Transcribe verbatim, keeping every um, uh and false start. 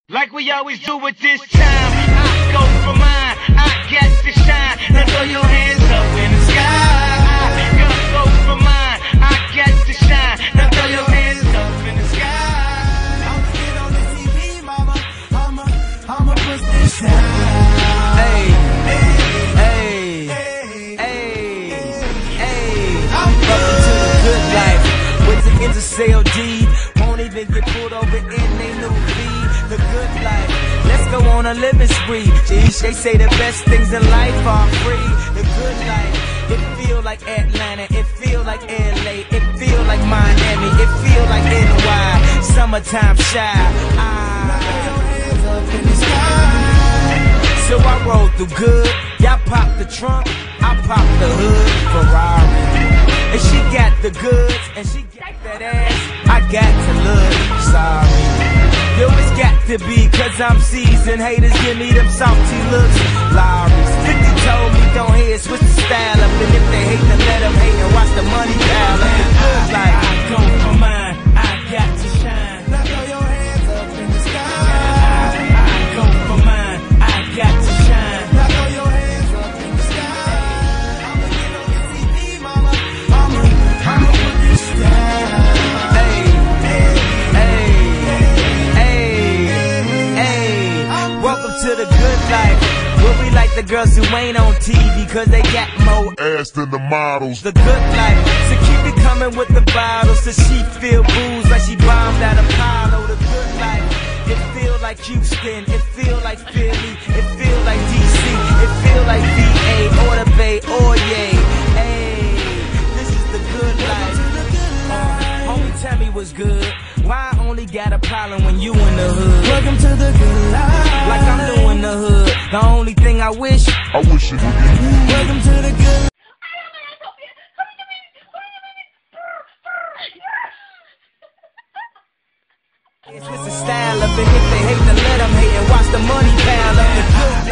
Like we always do at this time, I go for mine, I get to shine. Now throw your hands up in the sky. I go for mine, I get to shine. Now throw your hands up in the sky. I'ma get on the T V, mama. I'ma, I'ma push this down. Hey, hey, hey, hey, hey. Welcome to the good life. With the ends of sale deed, won't even get pulled over in they new feed. The good life, let's go on a living spree. Jeez, they say the best things in life are free. The good life, it feel like Atlanta, it feel like L A, it feel like Miami, it feel like N Y. Summertime shy. Ah. So I roll through good, y'all pop the trunk, I pop the hood, Ferrari. And she got the goods, and she got that ass, I got to look sorry. Yo, it's got to be, cause I'm seasoned. Haters give me them salty looks. Lowry's fifty told me don't hate, switch the style up. And if they hate, then let them hate and watch the money pile up. It feels like I go for mine, I got to shine. Now throw your hands up in the sky. I, I go for mine, I got to shine. Now throw your hands up in the sky. I'ma get on the T V, mama. I'ma, I'ma put this down. Hey, hey, hey. Welcome to the good life, where we like the girls who ain't on T V, cause they got more ass than the models. The good life, so keep it coming with the bottles, so she feel booze like she bombed at Apollo. The good life, it feel like Houston, it feel like Philly, it feel like D C, it feel like V A or the Bay or yay. Hey, this is the good life. Uh, homie, tell me what's good. Why I only got a problem when you in the hood? Welcome to the good life. Like I'm doing the hood. The only thing I wish, I wish it would be you. Welcome to the good life. it's just a style up, and if they hate, then let them hate and watch the money pile up. The good